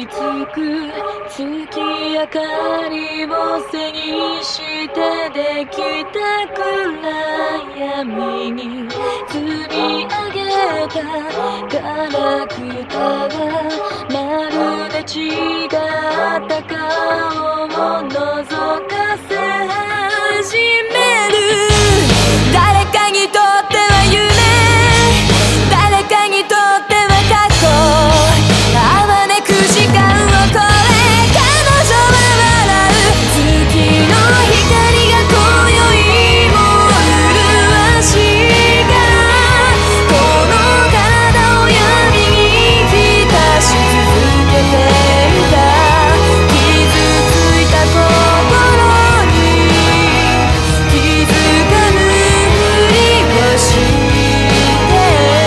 りつく月明かりを背にしてできた暗闇に積み上げたガラクタがまるで違った顔を覗かせ始める。誰かにとっては夢、誰かにとっては過去、あわめく時間を超え彼女は笑う。月の光が今宵も麗しいがこの体を闇に浸し続けていた。傷ついた心に気づかぬふりをして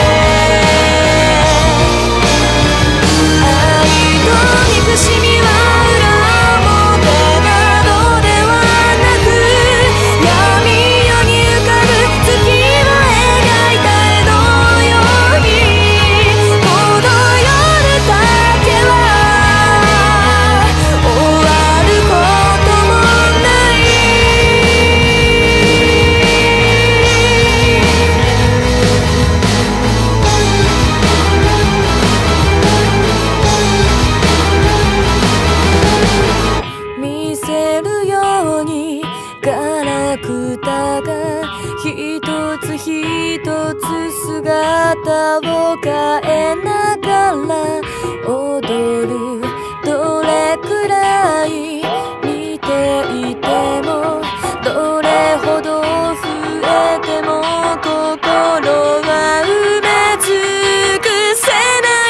愛と憎しみは裏表などではなく闇夜に浮かぶ月を描いた絵のようにこの夜だけは終わることもない。見せるようにガラクタが一つ一つ姿を変えながら踊る。どれくらい見ていてもどれほど増えても心は埋め尽くせない。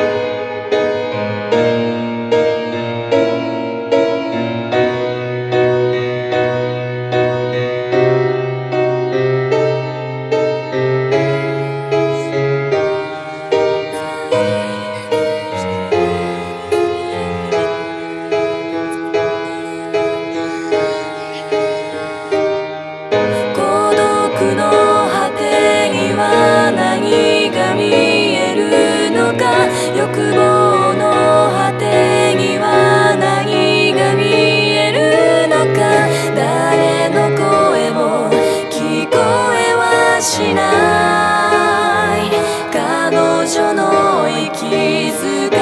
孤独の果てには何が見えるのか、欲望の果てには何が見えるのか、誰の声も聞こえはしない。彼女の息づ